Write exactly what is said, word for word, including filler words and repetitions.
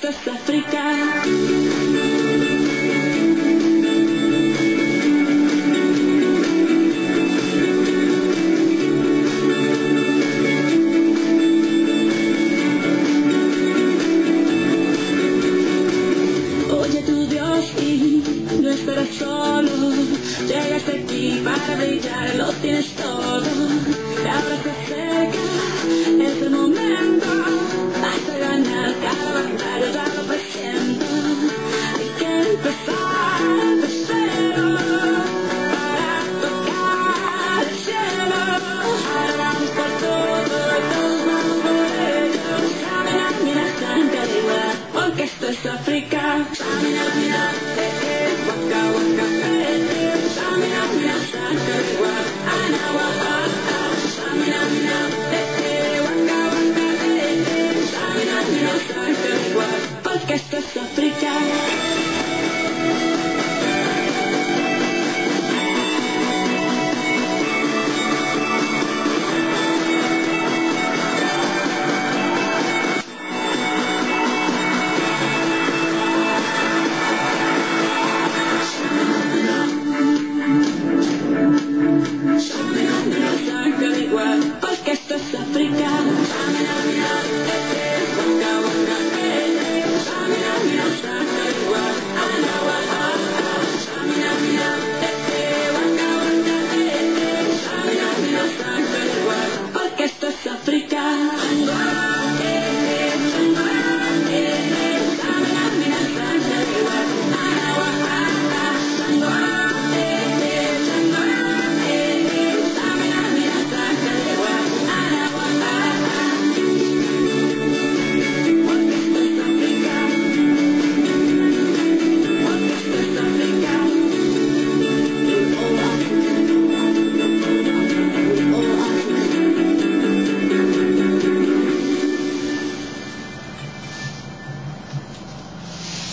esto es África. Oye tu Dios y no esperas solo, llegaste aquí para brillar, lo tienes todo, y ahora se acerca este momento, vas a ganar cada batalla, ya lo presiento, hay que empezar de cero, para tocar el cielo, ahora vamos por todo, y todos vamos por ello, camina, mira, santa igual, porque esto es África. Samina, mina, eh, eh, waka, waka, eh, eh. Samina, mina, santa igual, ana, waka, ah. Samina, mina, eh, eh, waka, waka, eh, eh. Samina, mina, santa igual, porque esto es África.